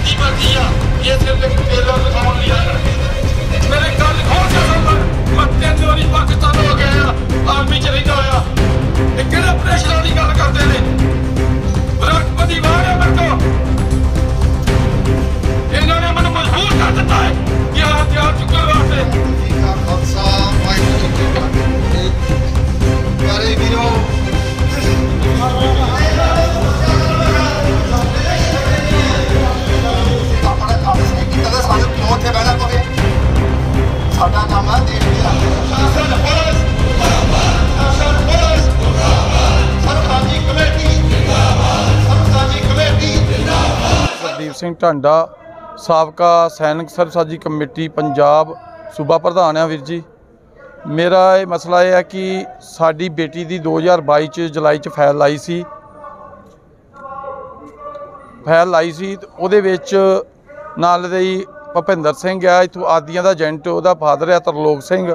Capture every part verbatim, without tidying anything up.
की मर्जी आ ये सिर्फ एक टेलर दिखाने लिया मेरे गल खोल के सुन मैं तीन वारी पाकिस्तान हो गया आर्मी च रहिंदा होया ये किहड़े प्रेशरां दी गल करदे ने राष्ट्रपति बाहर है मेरे को इन्होंने मैंने मजबूर कर दिता है कि हथियार चुकने वास्ते खालसा प्यारे वीरों अपने खालस ने की तरह सारे क्यों थे बहना पवे साडा नाम है देश दी शासन पुलिस शासन पुलिस सरकारी कमेटी सरकारी कमेटी गुरदीप सिंह ढांडा साबका सैनिक सरबसाजी कमेटी पंजाब सूबा प्रधान है वीर जी। मेरा ये मसला यह है कि साडी बेटी दी दो हज़ार बाई च जुलाई च फैल आई सी फैल आई सी उहदे विच नाल दे भुपिंदर सिंह आ इत्थों आदियां दा एजेंट उहदा फादर है तरलोक सिंह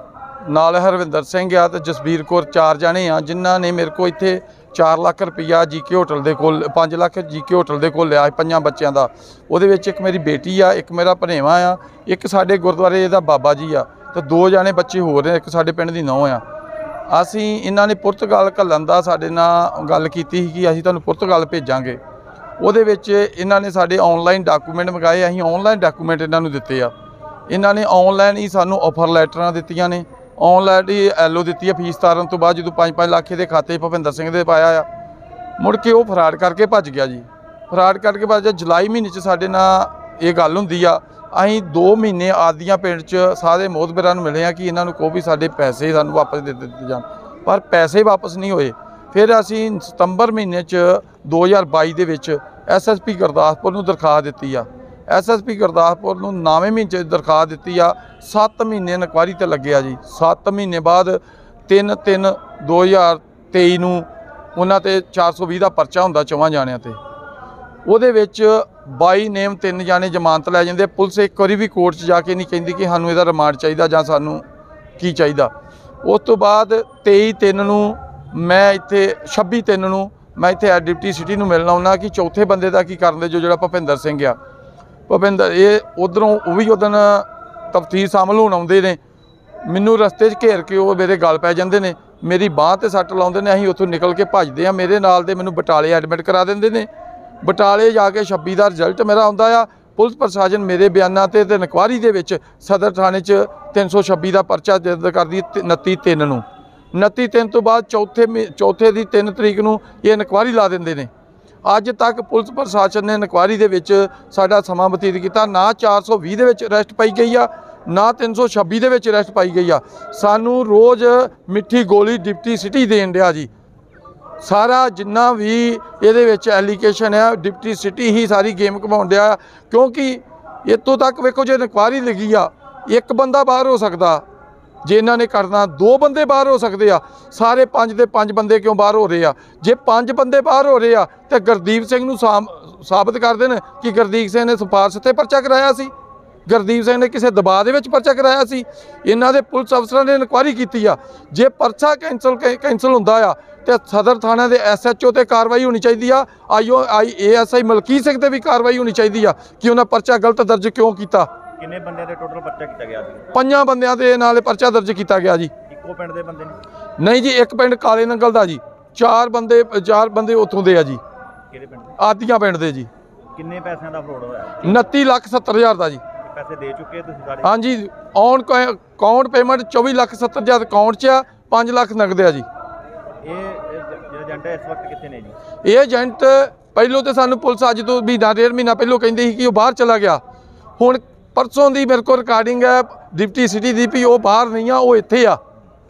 नाल हरविंदर सिंह आ ते जसबीर कौर चार जने आ जिन्हां ने मेरे को इत्थे चार लाख रुपया जी के होटल दे कोल पाँच लाख जी के होटल दे कोल लिया पंजां बच्चों का उहदे विच एक मेरी बेटी आ एक मेरा भनेवा आ एक साडे गुरुद्वारे दा बाबा जी आ तो दो जाने बच्चे होर ने एक साडे पिंड दी नौं आ असीं इन्हां ने पुर्तगाल घल्लण दा साडे नाल गल कीती कि असीं तुहानूं पुर्तगाल भेजांगे उहदे विच इन्हां ने साडे ऑनलाइन डाकूमेंट मंगाए असीं ऑनलाइन डाकूमेंट इन्हां नूं दित्ते आ इन्हां ने ऑनलाइन ही सानूं ऑफर लैटरां दित्तियां ने ऑनलाइन ही एलो दी है फीस तारन तो बाद जो पाँच पाँच लाख के खाते भुपिंदर सिंह दे पाया आ मुड़ के वो फराड करके भज गया जी फराड करके भज जुलाई महीने च साडे नाल ये गल हुंदी आ असीं दो महीने आदियां पिंड च सारे मोहतबरां नूं मिले कि इन्हां नूं कहो भी साडे पैसे सानूं वापस दे दित्ते जाण पर पैसे वापस नहीं होए। फिर असीं सितंबर महीने च दो हज़ार बाई दे विच एस एस पी गुरदासपुर नूं दरखास्त दित्ती आ एस एस पी गुरदासपुर नूं नौवें महीने दरखास्त दित्ती आ सत्त महीने इनकुआरी ते लगे आ जी सत्त महीने बाद तीन तीन दो हज़ार तेई नूं उन्हां ते चार सौ भी का परचा हुंदा चौवां जाणियां ते उहदे विच बाई नेम तीन जाने जमानत लै जांदे पुलिस एक बारी भी कोर्ट च जाके नहीं कहिंदी कि सानूं इहदा रिमांड चाहीदा जां सानूं की चाहीदा। उस तो बाद तेई तीन नूं मैं इत्थे छब्बी तीन नूं मैं इत्थे डिप्टी सिटी नूं मिलण आउणा कि चौथे बंदे दा की करन दे जो जिहड़ा भुपिंदर सिंह आ भुपिंदर ये उधरों वो भी उदन तफ्तीश शामिल होण आउंदे ने मैनूं रस्ते च घेर के वो मेरे गल पै जांदे ने मेरी बांह ते सੱਟ लाउंदे ने असीं उत्थों निकल के भजदे आ मेरे नाल दे मैनूं बटाले एडमिट करा दिंदे ने बटाले जाके छब्बी का रिजल्ट मेरा आउंदा आ पुलिस प्रशासन मेरे बयानां ते इनकुआरी दे विच सदर थाने च तीन सौ छब्बी का परचा दर्ज कर दी उनती तीन नूं उनती तीन तो बाद चौथे चौथे की तीन तरीक नूं ये इनकुआरी ला दिंदे ने अज तक पुलिस प्रशासन ने इनकुआरी दे विच साडा समां बतीत किया ना चार सौ भी दे विच अरैसट पाई गई आ ना तीन सौ छब्बी दे विच अरैसट पाई गई आ सानूं रोज़ मिठी गोली डिप्टी सिटी देण दिया जी सारा जिन्ना भी ये एलीगेशन है डिप्टी सिटी ही सारी गेम घुमाउण दिया क्योंकि इतों तक वेखो जो इनकुआरी लगी आ एक बंदा बाहर हो सकता जे इन्होंने करना दो बंदे बाहर हो सकते आ सारे पांच दे पांच बंदे क्यों बाहर हो रहे आ जे पांच बंदे बाहर हो रहे आ तो गुरदीप सिंह नूं साबित कर देन कि गुरदीप सिंह ने सिफारिश ते परचा कराया सी गुरदीप सिंह ने किसी दबाव के परचा कराया सी इन्हां दे पुलिस अफसरां ने इनकुआरी की आ जे परचा कैंसल कैंसल हुंदा आ तो सदर थाने के एस एच ओ ते कार्रवाई होनी चाहिए आ I O I A S I Malkit Singh ते भी कार्रवाई होनी चाहिए आ कि उन्हें परचा गलत दर्ज क्यों किया। किन्ने बंदे दे टोटल परचा किया गया जी? पंजां बंदियां दे नाल परचा दर्ज किया गया जी। इक्को पिंड दे बंदे ने? नहीं जी एक पिंड काले नंगल दा जी चार बंदे चार बंदे उत्थों दे आ जी किहड़े पिंड? आदियां पिंड दे जी। किन्ने पैसों का फ्रॉड होया? उनती लाख सत्तर हज़ार का जी। पैसे दे चुके तुसीं सारे? हाँ जी ऑन अकाउंट पेमेंट चौबी लाख सत्तर हज़ार अकाउंट च आ पाँच लाख नगद आ जी। ये एजेंट इस वक्त कितने ने जी? ये एजेंट पहलों तो सानू पुलिस अज तो महीना डेढ़ महीना पहलों कहती कि वो बाहर चला गया हुण परसों की मेरे को रिकॉर्डिंग है डिप्टी सिटी की भी वो बाहर नहीं आ वो इत्थे आ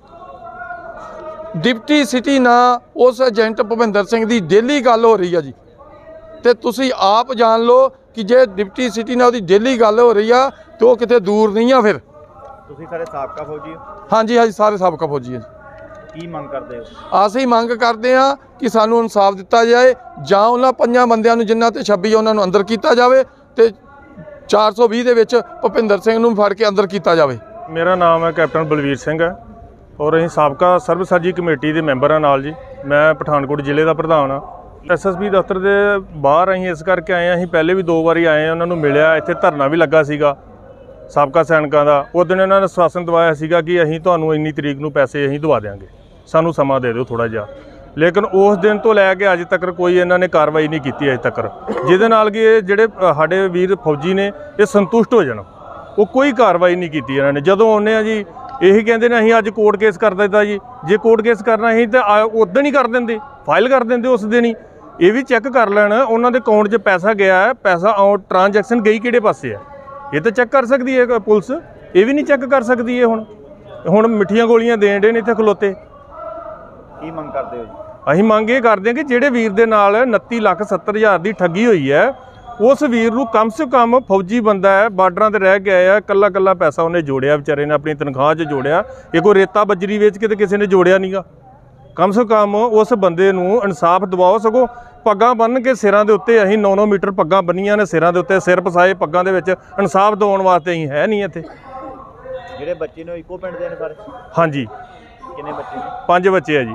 डिप्टी सिटी ना उस एजेंट भुपिंदर सिंह की डेली गल हो रही है जी तो तुसी आप जान लो कि जे डिप्टी सिटी ना उसकी डेली गल हो रही है तो वो कितने दूर नहीं आ। फिर तुसी सारे साबका फौजी हो? हाँ जी हाँ जी सारे साबका फौजी है। की मंग करते हो? ਅਸੀਂ ਮੰਗ ਕਰਦੇ ਹਾਂ कि सानू इंसाफ दिता जाए ਜਾਂ ਉਹਨਾਂ ਪੰਜਾਂ ਬੰਦਿਆਂ ਨੂੰ ਜਿਨ੍ਹਾਂ ਤੇ ਛੱਬੀ ਉਹਨਾਂ ਨੂੰ ਅੰਦਰ ਕੀਤਾ ਜਾਵੇ ਤੇ चार सौ भी ਦੇ ਵਿੱਚ ਭੁਪਿੰਦਰ ਸਿੰਘ ਨੂੰ ਫੜ ਕੇ ਅੰਦਰ ਕੀਤਾ ਜਾਵੇ। मेरा नाम है कैप्टन बलवीर सिंह है और ਅਸੀਂ ਸਾਬਕਾ ਸਰਬਸਾਜੀ कमेटी के मैंबर हाँ नाल जी। मैं पठानकोट जिले का प्रधान हाँ ਐਸ ਐਸ ਪੀ ਦਫ਼ਤਰ ਦੇ ਬਾਹਰ ਅਸੀਂ ਇਸ ਕਰਕੇ ਆਏ ਹਾਂ। ਅਸੀਂ ਪਹਿਲੇ ਵੀ ਦੋ ਵਾਰੀ ਆਏ ਹਾਂ, ਉਹਨਾਂ ਨੂੰ ਮਿਲਿਆ। ਇੱਥੇ ਧਰਨਾ ਵੀ ਲੱਗਾ ਸੀਗਾ ਸਾਬਕਾ ਸੈਨਿਕਾਂ ਦਾ। ਉਸ ਦਿਨ ਇਹਨਾਂ ਨੇ ਆਸ਼ਵਾਸਨ ਦਵਾਇਆ ਸੀਗਾ ਕਿ ਅਸੀਂ ਤੁਹਾਨੂੰ ਇੰਨੀ ਤਰੀਕ ਨੂੰ ਪੈਸੇ ਅਸੀਂ ਦਵਾ ਦਿਆਂਗੇ, ਸਾਨੂੰ ਸਮਾਂ ਦੇ ਦਿਓ ਥੋੜ੍ਹਾ ਜਿਹਾ। ਲੇਕਿਨ ਉਸ ਦਿਨ ਤੋਂ ਲੈ ਕੇ ਅੱਜ ਤੱਕ ਕੋਈ ਇਹਨਾਂ ਨੇ ਕਾਰਵਾਈ ਨਹੀਂ ਕੀਤੀ ਅਜੇ ਤੱਕ, ਜਿਹਦੇ ਨਾਲ ਕਿ ਇਹ ਜਿਹੜੇ ਸਾਡੇ ਵੀਰ ਫੌਜੀ ਨੇ ਇਹ ਸੰਤੁਸ਼ਟ ਹੋ ਜਾਣ। ਉਹ ਕੋਈ ਕਾਰਵਾਈ ਨਹੀਂ ਕੀਤੀ ਇਹਨਾਂ ਨੇ। ਜਦੋਂ ਆਉਂਦੇ ਆ ਜੀ ਇਹੀ ਕਹਿੰਦੇ ਨੇ ਅਸੀਂ ਅੱਜ ਕੋਰਟ ਕੇਸ ਕਰ ਦਿੱਤਾ ਜੀ। ਜੇ ਕੋਰਟ ਕੇਸ ਕਰਨਾ ਸੀ ਤਾਂ ਉਦੋਂ ਹੀ ਕਰ ਦਿੰਦੇ, ਫਾਈਲ ਕਰ ਦਿੰਦੇ ਉਸ ਦਿਨ ਹੀ। ਇਹ ਵੀ ਚੈੱਕ ਕਰ ਲੈਣ ਉਹਨਾਂ ਦੇ ਅਕਾਊਂਟ 'ਚ ਪੈਸਾ ਗਿਆ ਹੈ, ਪੈਸਾ ਟ੍ਰਾਂਜੈਕਸ਼ਨ ਗਈ ਕਿਹੜੇ ਪਾਸੇ ਹੈ, ਇਹ ਤਾਂ ਚੈੱਕ ਕਰ ਸਕਦੀ ਹੈ ਪੁਲਿਸ। ਇਹ ਵੀ ਨਹੀਂ ਚੈੱਕ ਕਰ ਸਕਦੀ ਇਹ। ਹੁਣ ਹੁਣ ਮਿੱਠੀਆਂ ਗੋਲੀਆਂ ਦੇਣ ਡੇ ਨੇ ਇੱਥੇ ਖਲੋਤੇ। ਕੀ ਮੰਗ ਕਰਦੇ ਹੋ ਜੀ? ਅਸੀਂ ਮੰਗ ਇਹ ਕਰਦੇ ਹਾਂ ਕਿ ਜਿਹੜੇ ਵੀਰ ਦੇ ਨਾਲ ਉਨੱਤੀ ਲੱਖ ਸੱਤਰ ਹਜ਼ਾਰ ਦੀ ਠੱਗੀ ਹੋਈ ਹੈ, ਉਸ ਵੀਰ ਨੂੰ ਕਮ ਸੇ ਕਮ ਫੌਜੀ ਬੰਦਾ ਹੈ, ਬਾਰਡਰਾਂ ਤੇ ਰਹਿ ਕੇ ਆਇਆ, ਇਕੱਲਾ ਇਕੱਲਾ ਪੈਸਾ ਉਹਨੇ ਜੋੜਿਆ, ਵਿਚਾਰੇ ਨੇ ਆਪਣੀ ਤਨਖਾਹ 'ਚ ਜੋੜਿਆ। ਇਹ ਕੋਈ ਰੇਤਾ ਬਜਰੀ ਵੇਚ ਕੇ ਤੇ ਕਿਸੇ ਨੇ ਜੋੜਿਆ ਨਹੀਂਗਾ। ਕਮ ਸੇ ਕਮ ਉਸ ਬੰਦੇ ਨੂੰ ਇਨਸਾਫ ਦਿਵਾਓ। ਸਗੋਂ ਪੱਗਾਂ ਬੰਨ੍ਹ ਕੇ ਸਿਰਾਂ ਦੇ ਉੱਤੇ ਅਸੀਂ ਨੌ ਨੌ ਮੀਟਰ ਪੱਗਾਂ ਬੰਨੀਆਂ ਨੇ ਸਿਰਾਂ ਦੇ ਉੱਤੇ, ਸਿਰ ਪਸਾਏ ਪੱਗਾਂ ਦੇ ਵਿੱਚ। ਇਨਸਾਫ ਦਿਵਾਉਣ ਵਾਸਤੇ ਅਸੀਂ ਹੈ ਨਹੀਂ ਇੱਥੇ। ਜਿਹੜੇ ਬੱਚੇ ਨੇ ਇੱਕੋ ਪਿੰਡ ਦੇ ਨੇ ਸਾਰੇ? ਹਾਂਜੀ। ਕਿੰਨੇ ਬੱਚੇ ਨੇ? ਪੰਜ ਬੱਚੇ ਆ ਜੀ।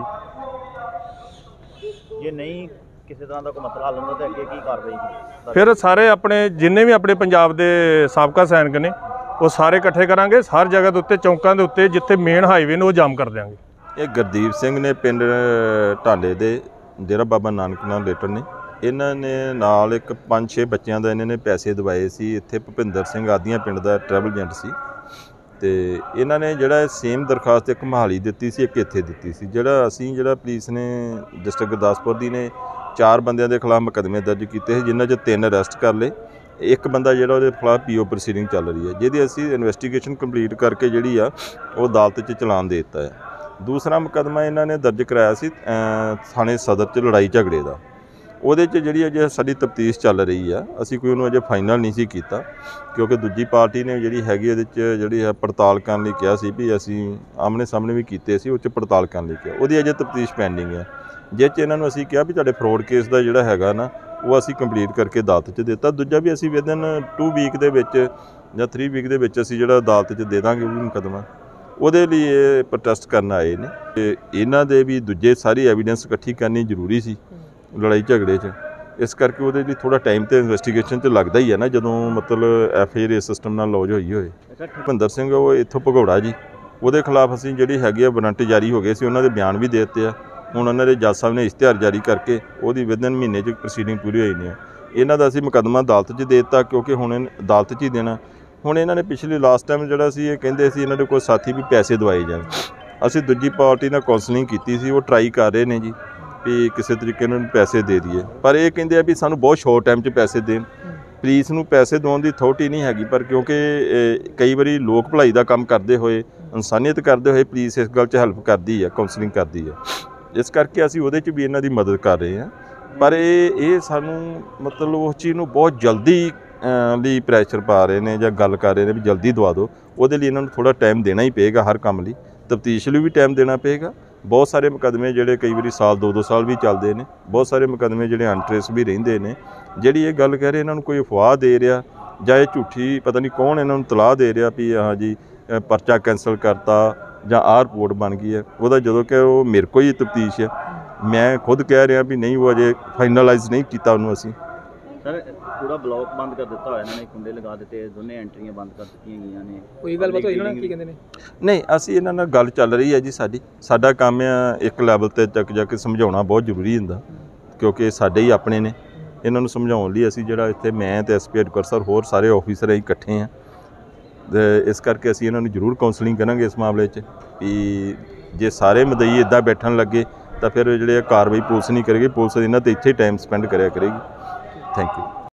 ਜੇ ਨਹੀਂ ਕਿਸੇ ਤਰ੍ਹਾਂ ਦਾ ਕੋਈ ਮਸਲਾ ਹੱਲ ਹੁੰਦਾ ਤਾਂ ਅੱਗੇ ਕੀ ਕਾਰਵਾਈ? ਫਿਰ ਸਾਰੇ ਆਪਣੇ ਜਿੰਨੇ ਵੀ ਆਪਣੇ ਪੰਜਾਬ ਦੇ ਸਾਬਕਾ ਸੈਨਿਕ ਨੇ ਉਹ ਸਾਰੇ ਇਕੱਠੇ ਕਰਾਂਗੇ। ਹਰ ਜਗ੍ਹਾ ਦੇ ਉੱਤੇ, ਚੌਂਕਾਂ ਦੇ ਉੱਤੇ, ਜਿੱਥੇ ਮੇਨ ਹਾਈਵੇ ਨੇ ਉਹ ਜਾਮ ਕਰ ਦਿਆਂਗੇ। ਇਹ ਗੁਰਦੀਪ ਸਿੰਘ ਨੇ ਪਿੰਡ ਢਾਲੇ ਦੇ, ਜਿਹੜਾ ਬਾਬਾ ਨਾਨਕ ਨਾਲ ਰਿਲੇਟਡ ਨੇ। ਇਹਨਾਂ ਨੇ ਨਾਲ ਇੱਕ ਪੰਜ ਛੇ ਬੱਚਿਆਂ ਦਾ ਇਹਨਾਂ ਨੇ ਪੈਸੇ ਦਵਾਏ ਸੀ। ਇੱਥੇ ਭੁਪਿੰਦਰ ਸਿੰਘ ਆਦੀਆਂ ਪਿੰਡ ਦਾ ਟਰੈਵਲ ਏਜੰਟ ਸੀ। ਤੇ ਇਹਨਾਂ ਨੇ ਜਿਹੜਾ ਸੇਮ ਦਰਖਾਸਤ ਇੱਕ ਮੋਹਾਲੀ ਦਿੱਤੀ ਸੀ, ਇੱਕ ਇੱਥੇ ਦਿੱਤੀ ਸੀ। ਜਿਹੜਾ ਅਸੀਂ ਜਿਹੜਾ ਪੁਲਿਸ ਨੇ ਡਿਸਟ੍ਰਿਕਟ ਗੁਰਦਾਸਪੁਰ ਦੀ ਨੇ ਚਾਰ ਬੰਦਿਆਂ ਦੇ ਖਿਲਾਫ ਮੁਕੱਦਮੇ ਦਰਜ ਕੀਤੇ ਸੀ, ਜਿਨ੍ਹਾਂ 'ਚ ਤਿੰਨ ਅਰੈਸਟ ਕਰ ਲਏ। ਇੱਕ ਬੰਦਾ ਜਿਹੜਾ ਉਹਦੇ ਖਿਲਾਫ ਪੀਓ ਪ੍ਰੋਸੀਡਿੰਗ ਚੱਲ ਰਹੀ ਹੈ, ਜਿਹਦੀ ਅਸੀਂ ਇਨਵੈਸਟੀਗੇਸ਼ਨ ਕੰਪਲੀਟ ਕਰਕੇ ਜਿਹੜੀ ਆ ਉਹ ਅਦਾਲਤ 'ਚ ਚਲਾਨ ਦੇ ਦਿੱਤਾ ਹੈ। ਦੂਸਰਾ ਮੁਕੱਦਮਾ ਇਹਨਾਂ ਨੇ ਦਰਜ ਕਰਾਇਆ ਸੀ ਥਾਣੇ ਸਦਰ 'ਚ ਲੜਾਈ ਝਗੜੇ ਦਾ। ਉਹਦੇ 'ਚ ਜਿਹੜੀ ਅਜੇ ਸਾਡੀ ਤਫਤੀਸ਼ ਚੱਲ ਰਹੀ ਆ। ਅਸੀਂ ਕੋਈ ਉਹਨੂੰ ਅਜੇ ਫਾਈਨਲ ਨਹੀਂ ਸੀ ਕੀਤਾ, ਕਿਉਂਕਿ ਦੂਜੀ ਪਾਰਟੀ ਨੇ ਜਿਹੜੀ ਹੈਗੀ ਉਹਦੇ 'ਚ ਜਿਹੜੀ ਹੈ ਪੜਤਾਲ ਕਰਨ ਲਈ ਕਿਹਾ ਸੀ ਵੀ ਅਸੀਂ ਆਮਣੇ ਸਾਹਮਣੇ ਵੀ ਕੀਤੇ ਸੀ, ਉਹ 'ਚ ਪੜਤਾਲ ਕਰਨ ਲਈ ਕਿਹਾ। ਉਹਦੀ ਅਜੇ ਤਫਤੀਸ਼ ਪੈਂਡਿੰਗ ਹੈ, ਜਿਸ 'ਚ ਇਹਨਾਂ ਨੂੰ ਅਸੀਂ ਕਿਹਾ ਵੀ ਤੁਹਾਡੇ ਫਰੋਡ ਕੇਸ ਦਾ ਜਿਹੜਾ ਹੈਗਾ ਨਾ ਉਹ ਅਸੀਂ ਕੰਪਲੀਟ ਕਰਕੇ ਅਦਾਲਤ 'ਚ ਦਿੱਤਾ। ਦੂਜਾ ਵੀ ਅਸੀਂ ਵਿਦਨ ਟੂ ਵੀਕ ਦੇ ਵਿੱਚ ਜਾਂ ਥਰੀ ਵੀਕ ਦੇ ਵਿੱਚ ਅਸੀਂ ਜਿਹੜਾ ਅਦਾਲਤ 'ਚ ਦੇ ਦਾਂਗੇ ਉਹ ਵੀ ਮੁਕੱਦਮਾ। ਉਹਦੇ ਲਈ ਇਹ ਪ੍ਰੋਟੈਸਟ ਕਰਨ ਆਏ ਨੇ। ਤੇ ਇਹਨਾਂ ਦੇ ਵੀ ਦੂਜੇ ਸਾਰੀ ਐਵੀਡੈਂਸ ਇਕੱਠੀ ਕਰਨੀ ਜ਼ਰੂਰੀ ਸੀ ਲੜਾਈ ਝਗੜੇ 'ਚ। ਇਸ ਕਰਕੇ ਉਹਦੇ ਲਈ ਥੋੜ੍ਹਾ ਟਾਈਮ ਤੇ ਇਨਵੈਸਟੀਗੇਸ਼ਨ 'ਚ ਲੱਗਦਾ ਹੀ ਹੈ ਨਾ, ਜਦੋਂ ਮਤਲਬ ਐਫ ਆਈ ਆਰ ਇਸ ਸਿਸਟਮ ਨਾਲ ਲੌਜ ਹੋਈ ਹੋਏ। ਭੁਪਿੰਦਰ ਸਿੰਘ ਉਹ ਇੱਥੋਂ ਭਗੌੜਾ ਜੀ, ਉਹਦੇ ਖਿਲਾਫ ਅਸੀਂ ਜਿਹੜੀ ਹੈਗੀ ਆ ਵਾਰੰਟ ਜਾਰੀ ਹੋ ਗਏ ਸੀ, ਉਹਨਾਂ ਦੇ ਬਿਆਨ ਵੀ ਦੇ ਦਿੱਤੇ ਆ। ਹੁਣ ਉਹਨਾਂ ਦੇ ਜੱਜ ਸਾਹਿਬ ਨੇ ਇਸ਼ਤਿਹਾਰ ਜਾਰੀ ਕਰਕੇ ਉਹਦੀ ਵਿਦਨ ਮਹੀਨੇ 'ਚ ਪ੍ਰੋਸੀਡਿੰਗ ਪੂਰੀ ਹੋਈ ਨਹੀਂ ਆ। ਇਹਨਾਂ ਦਾ ਅਸੀਂ ਮੁਕੱਦਮਾ ਅਦਾਲਤ 'ਚ ਦੇ ਦਿੱਤਾ, ਕਿਉਂਕਿ ਹੁਣ ਅਦਾਲਤ 'ਚ ਹੀ ਦੇਣਾ। ਹੁਣ ਇਹਨਾਂ ਨੇ ਪਿਛਲੀ ਲਾਸਟ ਟਾਈਮ ਜਿਹੜਾ ਸੀ ਇਹ ਕਹਿੰਦੇ ਸੀ ਇਹਨਾਂ ਦੇ ਕੋਈ ਸਾਥੀ ਵੀ ਪੈਸੇ ਦਵਾਏ ਜਾਣ। ਅਸੀਂ ਦੂਜੀ ਪਾਰਟੀ ਨਾਲ ਕਾਉਂਸਲਿੰਗ ਕੀਤੀ ਸੀ, ਉਹ ਟਰਾਈ ਕਰ ਰਹੇ ਨੇ ਜੀ ਵੀ ਕਿਸੇ ਤਰੀਕੇ ਨਾਲ ਪੈਸੇ ਦੇ ਦਈਏ, ਪਰ ਇਹ ਕਹਿੰਦੇ ਆ ਵੀ ਸਾਨੂੰ ਬਹੁਤ ਸ਼ੋਰਟ ਟਾਈਮ 'ਚ ਪੈਸੇ ਦੇਣ। ਪੁਲਿਸ ਨੂੰ ਪੈਸੇ ਦੇਣ ਦੀ ਅਥਾਰਟੀ ਨਹੀਂ ਹੈਗੀ, ਪਰ ਕਿਉਂਕਿ ਕਈ ਵਾਰੀ ਲੋਕ ਭਲਾਈ ਦਾ ਕੰਮ ਕਰਦੇ ਹੋਏ, ਇਨਸਾਨੀਅਤ ਕਰਦੇ ਹੋਏ ਪੁਲਿਸ ਇਸ ਗੱਲ 'ਚ ਹੈਲਪ ਕਰਦੀ ਹੈ, ਕਾਉਂਸਲਿੰਗ ਕਰਦੀ ਹੈ। ਇਸ ਕਰਕੇ ਅਸੀਂ ਉਹਦੇ 'ਚ ਵੀ ਇਹਨਾਂ ਦੀ ਮਦਦ ਕਰ ਰਹੇ ਹਾਂ। ਪਰ ਇਹ ਇਹ ਸਾਨੂੰ ਮਤਲਬ ਉਸ ਚੀਜ਼ ਨੂੰ ਬਹੁਤ ਜਲਦੀ ਲਈ ਪ੍ਰੈਸ਼ਰ ਪਾ ਰਹੇ ਨੇ ਜਾਂ ਗੱਲ ਕਰ ਰਹੇ ਨੇ ਵੀ ਜਲਦੀ ਦਵਾ ਦਿਓ। ਉਹਦੇ ਲਈ ਇਹਨਾਂ ਨੂੰ ਥੋੜ੍ਹਾ ਟਾਈਮ ਦੇਣਾ ਹੀ ਪਏਗਾ, ਹਰ ਕੰਮ ਲਈ ਤਫਤੀਸ਼ ਲਈ ਵੀ ਟਾਈਮ ਦੇਣਾ ਪਏਗਾ। ਬਹੁਤ ਸਾਰੇ ਮੁਕੱਦਮੇ ਜਿਹੜੇ ਕਈ ਵਾਰੀ ਸਾਲ ਦੋ ਦੋ ਸਾਲ ਵੀ ਚੱਲਦੇ ਨੇ, ਬਹੁਤ ਸਾਰੇ ਮੁਕੱਦਮੇ ਜਿਹੜੇ ਅਨਟ੍ਰੇਸ ਵੀ ਰਹਿੰਦੇ ਨੇ। ਜਿਹੜੀ ਇਹ ਗੱਲ ਕਹਿ ਰਹੇ ਇਹਨਾਂ ਨੂੰ ਕੋਈ ਅਫਵਾਹ ਦੇ ਰਿਹਾ ਜਾਂ ਇਹ ਝੂਠੀ ਪਤਾ ਨਹੀਂ ਕੌਣ ਇਹਨਾਂ ਨੂੰ ਤਲਾਹ ਦੇ ਰਿਹਾ ਵੀ ਹਾਂ ਜੀ ਪਰਚਾ ਕੈਂਸਲ ਕਰਤਾ ਜਾਂ ਆਹ ਰਿਪੋਰਟ ਬਣ ਗਈ ਹੈ, ਉਹਦਾ ਜਦੋਂ ਕਿ ਉਹ ਮੇਰੇ ਕੋਲ ਹੀ ਤਫਤੀਸ਼ ਹੈ। ਮੈਂ ਖੁਦ ਕਹਿ ਰਿਹਾ ਵੀ ਨਹੀਂ, ਉਹ ਅਜੇ ਫਾਈਨਲਾਈਜ਼ ਨਹੀਂ ਕੀਤਾ ਉਹਨੂੰ ਅਸੀਂ। ਸਰ ਪੂਰਾ ਬਲੌਕ ਬੰਦ ਕਰ ਦਿੱਤਾ ਹੋਇਆ ਇਹਨਾਂ ਨੇ, ਕੁੰਡੇ ਲਗਾ ਦਿੱਤੇ, ਦੋਨੇ ਐਂਟਰੀਆਂ ਬੰਦ ਕਰ ਦਿੱਤੀਆਂ ਗਈਆਂ ਨੇ। ਕੋਈ ਗੱਲਬਾਤ ਹੋਈ ਇਹਨਾਂ ਨਾਲ, ਕੀ ਕਹਿੰਦੇ ਨੇ? ਨਹੀਂ, ਅਸੀਂ ਇਹਨਾਂ ਨਾਲ ਗੱਲ ਚੱਲ ਰਹੀ ਹੈ ਜੀ ਸਾਡੀ। ਸਾਡਾ ਕੰਮ ਆ ਇੱਕ ਲੈਵਲ 'ਤੇ ਤੱਕ ਜਾ ਕੇ ਸਮਝਾਉਣਾ ਬਹੁਤ ਜ਼ਰੂਰੀ ਹੁੰਦਾ, ਕਿਉਂਕਿ ਸਾਡੇ ਹੀ ਆਪਣੇ ਨੇ। ਇਹਨਾਂ ਨੂੰ ਸਮਝਾਉਣ ਲਈ ਅਸੀਂ ਜਿਹੜਾ ਇੱਥੇ ਮੈਂ ਅਤੇ ਐਸ ਪੀ ਹੈਡਕੁਆਟਰ ਸਰ ਹੋਰ ਸਾਰੇ ਆਫਿਸਰ ਅਸੀਂ ਇਕੱਠੇ ਹਾਂ। ਅਤੇ ਇਸ ਕਰਕੇ ਅਸੀਂ ਇਹਨਾਂ ਨੂੰ ਜ਼ਰੂਰ ਕਾਉਂਸਲਿੰਗ ਕਰਾਂਗੇ ਇਸ ਮਾਮਲੇ 'ਚ ਵੀ ਜੇ ਸਾਰੇ ਮਦਈ ਇੱਦਾਂ ਬੈਠਣ ਲੱਗੇ ਤਾਂ ਫਿਰ ਜਿਹੜੇ ਕਾਰਵਾਈ ਪੁਲਿਸ ਨਹੀਂ ਕਰੇਗੀ, ਪੁਲਿਸ ਇਹਨਾਂ 'ਤੇ ਇੱਥੇ ਟਾਈਮ ਸਪੈਂਡ ਕਰਿਆ ਕਰੇਗੀ। Thank you.